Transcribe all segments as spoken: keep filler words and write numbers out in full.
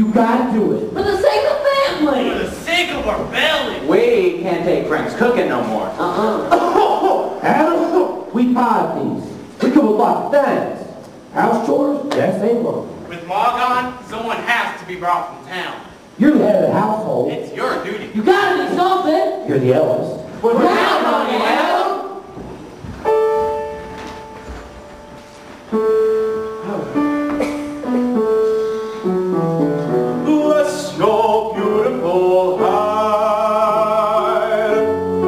You gotta do it. For the sake of family. For the sake of our belly. We can't take Frank's cooking no more. Uh-uh. Oh, Adam, we parties. We come with lots of things. House chores, yes, ain't one. With Ma gone, someone has to be brought from town. You're the head of the household. It's your duty. You gotta do something. You're the eldest. We're down on you, Adam. Bless your beautiful hide.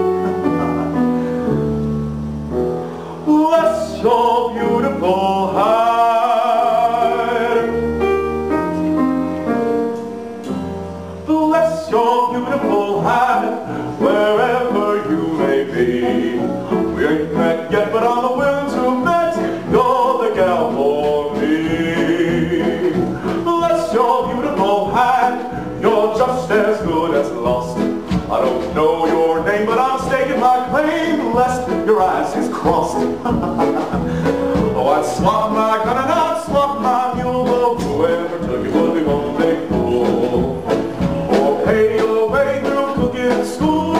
Bless your beautiful hide. Bless your beautiful hide, wherever you may be. We ain't met yet, but I'm willing to bet you're the gal for me. Bless your beautiful hide, you're just as good as lost. I don't know your name, but I'm staking my claim, lest your eyes is crossed. Oh, I'd swap my gun and I'd swap my mule, but whoever took it would be one big fool. Or pay your way through cooking school.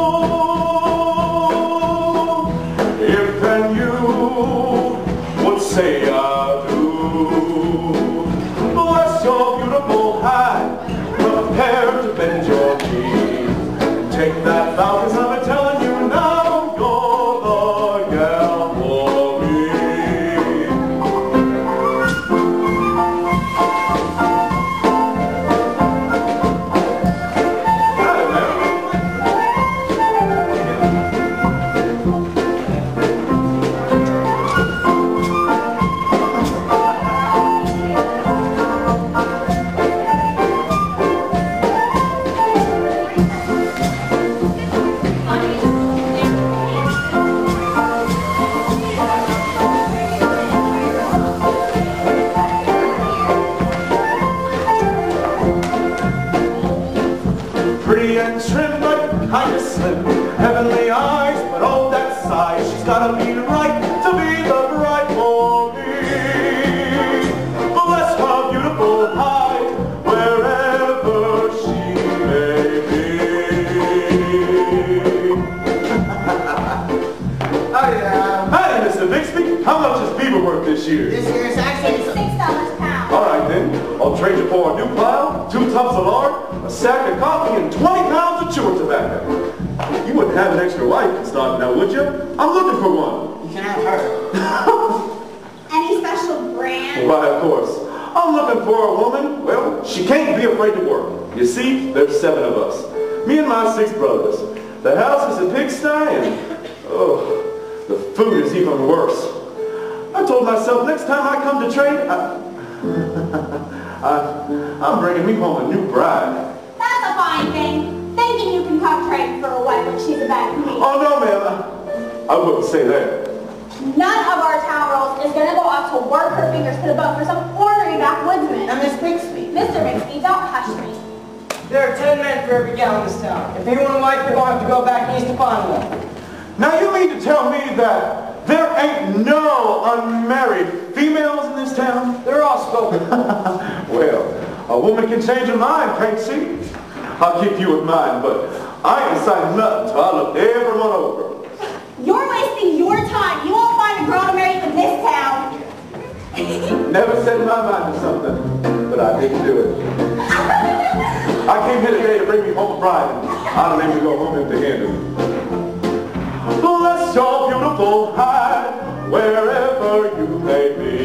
If then you would say I do. Bless your beautiful hide, prepare to bend your knees. Take that vow, 'cause I'm telling you now, you're the gal for me. Pretty and trim, but kinda slim. Heavenly eyes, but oh, that size. She's gotta be right to be the bride for me. Bless her beautiful hide, wherever she may be. Hi, uh, Hi, Mister Bixby. How much is beaver worth this year? This year's actually It's six dollars a pound. All right, then. I'll trade you for a new plow, two tubs of lard, a sack of coffee, and twenty pounds of chewing tobacco. You wouldn't have an extra wife starting now, would you? I'm looking for one. You can have her. Any special brand? Why, of course. I'm looking for a woman. Well, she can't be afraid to work. You see, there's seven of us. Me and my six brothers. The house is a pigsty, and, oh, the food is even worse. I told myself next time I come to trade, I, I, I'm bringing me home a new bride. That's a fine thing. Thinking you can come trade for a wife when she's a bad queen. Oh, no, ma'am. I, I wouldn't say that. None of our town girls is going to go out to work her fingers to the bone for some ornery backwoodsman. And Miss Bixby. Mister Bixby, don't hush me. There are ten men for every gal in this town. If you want a wife, you're going to have to go back east to find one. Now, you mean to tell me that there ain't no unmarried females in this town? They're all spoken. Well, a woman can change her mind, can't she? I'll keep you in mind, but I ain't decided nothing until I look everyone over. You're wasting your time. You won't find a girl to marry in this town. Never set my mind to something, but I didn't do it. I came here today to bring me home a bride, and I don't aim to go home empty-handed. Bless your beautiful hide, wherever you may be.